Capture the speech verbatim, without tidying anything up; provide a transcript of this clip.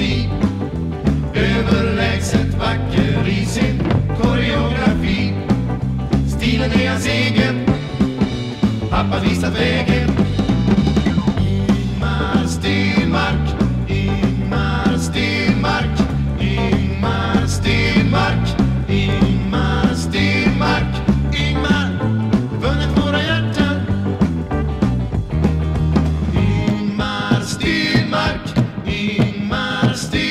poesi, överlägset vacker i sin koreografi. Stilen är hans egen, pappa visat vägen. Ingmar Stenmark, Ingmar Stenmark, Ingmar Stenmark, Ingmar Stenmark. Ingmar, vunnit våra hjärtan. Ingmar Stenmark, Ingmar Stenmark.